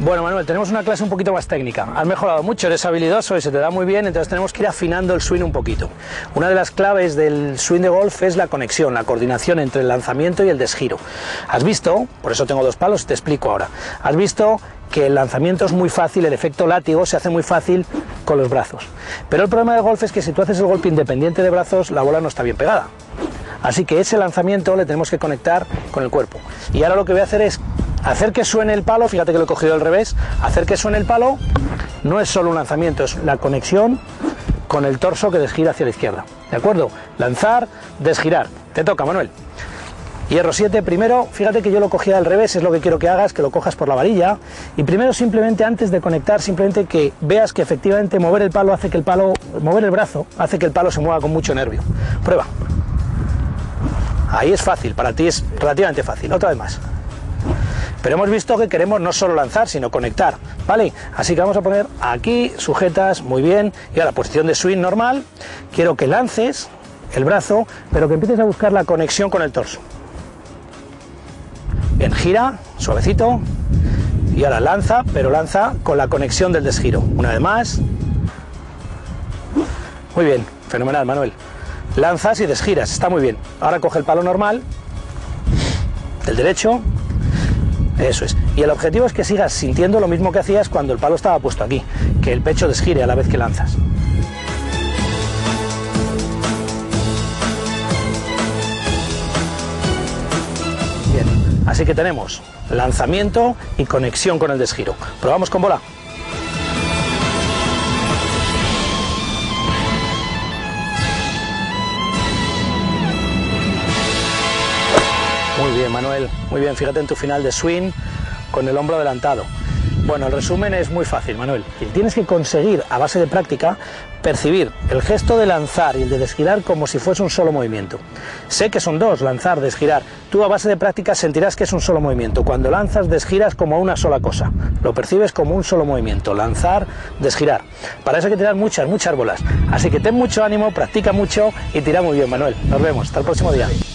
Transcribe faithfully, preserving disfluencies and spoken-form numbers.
Bueno, Manuel, tenemos una clase un poquito más técnica. Has mejorado mucho, eres habilidoso y se te da muy bien, entonces tenemos que ir afinando el swing un poquito. Una de las claves del swing de golf es la conexión, la coordinación entre el lanzamiento y el desgiro. Has visto, por eso tengo dos palos, te explico ahora. Has visto que el lanzamiento es muy fácil, el efecto látigo se hace muy fácil con los brazos. Pero el problema del golf es que si tú haces el golpe independiente de brazos, la bola no está bien pegada. Así que ese lanzamiento le tenemos que conectar con el cuerpo. Y ahora lo que voy a hacer es hacer que suene el palo, fíjate que lo he cogido al revés, hacer que suene el palo no es solo un lanzamiento, es la conexión con el torso que desgira hacia la izquierda. ¿De acuerdo? Lanzar, desgirar. Te toca, Manuel. Hierro siete, primero, fíjate que yo lo cogía al revés, es lo que quiero que hagas, que lo cojas por la varilla. Y primero simplemente antes de conectar, simplemente que veas que efectivamente mover el palo hace que el palo, mover el brazo hace que el palo se mueva con mucho nervio. Prueba. Ahí es fácil, para ti es relativamente fácil. Otra vez más. Pero hemos visto que queremos no solo lanzar, sino conectar, ¿vale? Así que vamos a poner aquí, sujetas, muy bien, y a la posición de swing normal. Quiero que lances el brazo, pero que empieces a buscar la conexión con el torso. Bien, gira, suavecito, y ahora lanza, pero lanza con la conexión del desgiro. Una vez más. Muy bien, fenomenal, Manuel. Lanzas y desgiras, está muy bien. Ahora coge el palo normal, del derecho. Eso es. Y el objetivo es que sigas sintiendo lo mismo que hacías cuando el palo estaba puesto aquí, que el pecho desgire a la vez que lanzas. Bien, así que tenemos lanzamiento y conexión con el desgiro. Probamos con bola. Muy bien, Manuel, muy bien, fíjate en tu final de swing con el hombro adelantado. Bueno, el resumen es muy fácil, Manuel. Tienes que conseguir, a base de práctica, percibir el gesto de lanzar y el de desgirar como si fuese un solo movimiento. Sé que son dos, lanzar, desgirar. Tú a base de práctica sentirás que es un solo movimiento. Cuando lanzas, desgiras como una sola cosa. Lo percibes como un solo movimiento. Lanzar, desgirar. Para eso hay que tirar muchas, muchas bolas. Así que ten mucho ánimo, practica mucho y tira muy bien, Manuel. Nos vemos. Hasta el próximo día.